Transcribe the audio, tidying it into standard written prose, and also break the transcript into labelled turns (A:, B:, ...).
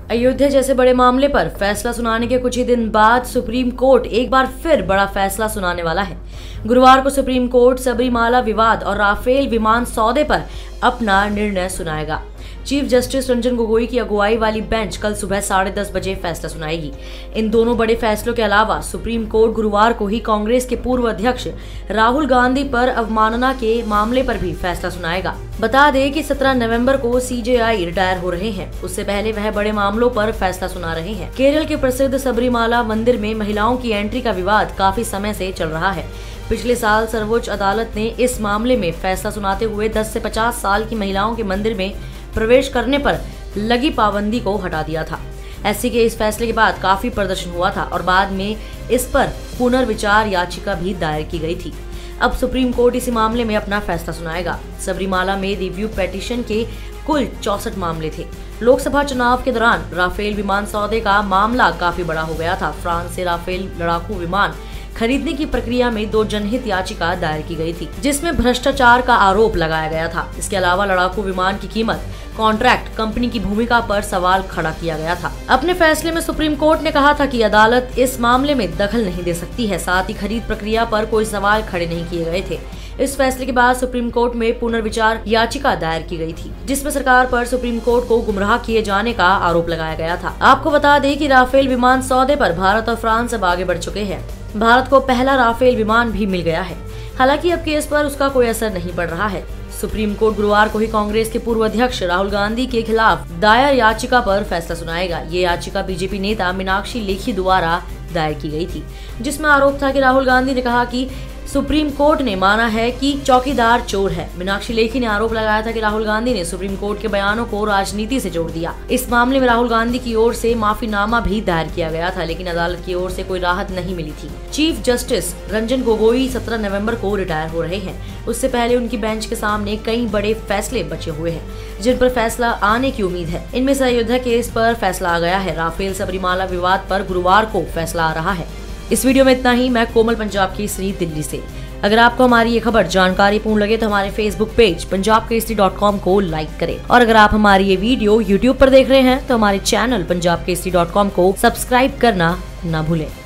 A: अयोध्या जैसे बड़े मामले पर फैसला सुनाने के कुछ ही दिन बाद सुप्रीम कोर्ट एक बार फिर बड़ा फैसला सुनाने वाला है। गुरुवार को सुप्रीम कोर्ट सबरीमाला विवाद और राफेल विमान सौदे पर अपना निर्णय सुनाएगा। चीफ जस्टिस रंजन गोगोई की अगुवाई वाली बेंच कल सुबह 10:30 बजे फैसला सुनाएगी। इन दोनों बड़े फैसलों के अलावा सुप्रीम कोर्ट गुरुवार को ही कांग्रेस के पूर्व अध्यक्ष राहुल गांधी पर अवमानना के मामले पर भी फैसला सुनाएगा। बता दें कि 17 नवंबर को सीजेआई रिटायर हो रहे हैं। उससे पहले वह बड़े मामलों पर फैसला सुना रहे हैं। केरल के प्रसिद्ध सबरीमाला मंदिर में महिलाओं की एंट्री का विवाद काफी समय से चल रहा है। पिछले साल सर्वोच्च अदालत ने इस मामले में फैसला सुनाते हुए 10 से 50 साल की महिलाओं के मंदिर में प्रवेश करने पर लगी पाबंदी को हटा दिया था। एससी के इस फैसले के बाद काफी प्रदर्शन हुआ था और बाद में इस पर पुनर्विचार याचिका भी दायर की गई थी। अब सुप्रीम कोर्ट इसी मामले में अपना फैसला सुनाएगा। सबरीमाला में रिव्यू पिटीशन के कुल 64 मामले थे। लोकसभा चुनाव के दौरान राफेल विमान सौदे का मामला काफी बड़ा हो गया था। फ्रांस से राफेल लड़ाकू विमान खरीदने की प्रक्रिया में 2 जनहित याचिका दायर की गई थी, जिसमें भ्रष्टाचार का आरोप लगाया गया था। इसके अलावा लड़ाकू विमान की कीमत, कॉन्ट्रैक्ट कंपनी की भूमिका पर सवाल खड़ा किया गया था। अपने फैसले में सुप्रीम कोर्ट ने कहा था कि अदालत इस मामले में दखल नहीं दे सकती है। साथ ही खरीद प्रक्रिया पर कोई सवाल खड़े नहीं किए गए थे। इस फैसले के बाद सुप्रीम कोर्ट में पुनर्विचार याचिका दायर की गई थी, जिसमें सरकार पर सुप्रीम कोर्ट को गुमराह किए जाने का आरोप लगाया गया था। आपको बता दें कि राफेल विमान सौदे पर भारत और फ्रांस अब आगे बढ़ चुके हैं। भारत को पहला राफेल विमान भी मिल गया है। हालांकि अब केस पर उसका कोई असर नहीं पड़ रहा है। सुप्रीम कोर्ट गुरुवार को ही कांग्रेस के पूर्व अध्यक्ष राहुल गांधी के खिलाफ दायर याचिका पर फैसला सुनाएगा। ये याचिका बीजेपी नेता मीनाक्षी लेखी द्वारा दायर की गई थी, जिसमें आरोप था कि राहुल गांधी ने कहा कि सुप्रीम कोर्ट ने माना है कि चौकीदार चोर है। मीनाक्षी लेखी ने आरोप लगाया था कि राहुल गांधी ने सुप्रीम कोर्ट के बयानों को राजनीति से जोड़ दिया। इस मामले में राहुल गांधी की ओर से माफीनामा भी दायर किया गया था, लेकिन अदालत की ओर से कोई राहत नहीं मिली थी। चीफ जस्टिस रंजन गोगोई 17 नवंबर को रिटायर हो रहे हैं। उससे पहले उनकी बेंच के सामने कई बड़े फैसले बचे हुए हैं, जिन पर फैसला आने की उम्मीद है। इनमें से अयोध्या केस पर फैसला आ गया है। राफेल सबरीमाला विवाद पर गुरुवार को फैसला आ रहा है। इस वीडियो में इतना ही। मैं कोमल, पंजाब केसरी, दिल्ली से। अगर आपको हमारी ये खबर जानकारीपूर्ण लगे तो हमारे फेसबुक पेज punjabkesari.com को लाइक करें, और अगर आप हमारी ये वीडियो यूट्यूब पर देख रहे हैं तो हमारे चैनल punjabkesari.com को सब्सक्राइब करना न भूलें।